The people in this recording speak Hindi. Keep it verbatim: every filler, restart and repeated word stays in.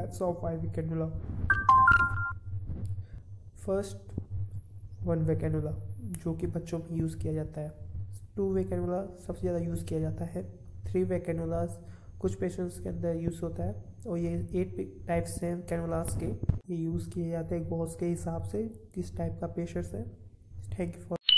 Types of IV cannula. First one way cannula जो कि बच्चों में यूज़ किया जाता है। टू वे कैनुला सबसे ज़्यादा यूज़ किया जाता है। थ्री वे कैनुलास कुछ पेशेंट्स के अंदर यूज़ होता है और ये एट टाइप्स हैं कैनुलास के, ये यूज़ किए जाते हैं गॉज के हिसाब से किस टाइप का पेशेंट्स है। Thank you for